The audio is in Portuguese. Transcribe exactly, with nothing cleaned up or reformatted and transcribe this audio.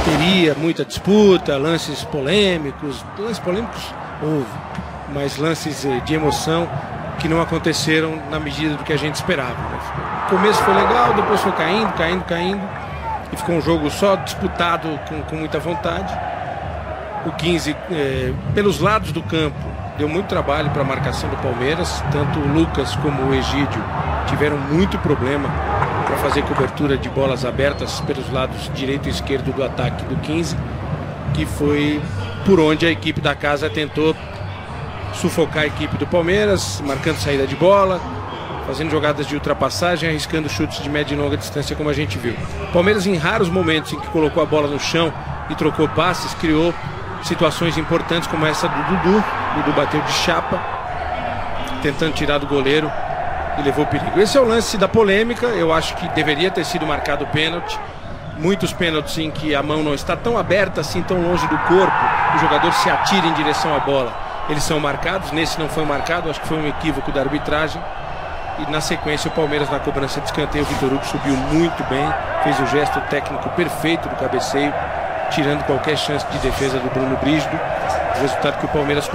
teria muita disputa, lances polêmicos, lances polêmicos houve, mas lances de emoção que não aconteceram na medida do que a gente esperava, né? O começo foi legal, depois foi caindo, caindo, caindo, e ficou um jogo só disputado com, com muita vontade. O quinze, é, pelos lados do campo, deu muito trabalho para a marcação do Palmeiras. Tanto o Lucas como o Egídio tiveram muito problema para fazer cobertura de bolas abertas pelos lados direito e esquerdo do ataque do quinze, que foi por onde a equipe da casa tentou sufocar a equipe do Palmeiras, marcando saída de bola, fazendo jogadas de ultrapassagem, arriscando chutes de média e longa distância, como a gente viu. O Palmeiras, em raros momentos em que colocou a bola no chão e trocou passes, criou situações importantes como essa do Dudu. O Dudu bateu de chapa, tentando tirar do goleiro, e levou perigo. Esse é o lance da polêmica. Eu acho que deveria ter sido marcado o pênalti. Muitos pênaltis em que a mão não está tão aberta assim, tão longe do corpo, o jogador se atira em direção à bola, eles são marcados. Nesse não foi marcado, acho que foi um equívoco da arbitragem. E na sequência o Palmeiras, na cobrança de escanteio, o Vitor Hugo subiu muito bem, fez o gesto técnico perfeito do cabeceio, tirando qualquer chance de defesa do Bruno Brígido. O resultado que o Palmeiras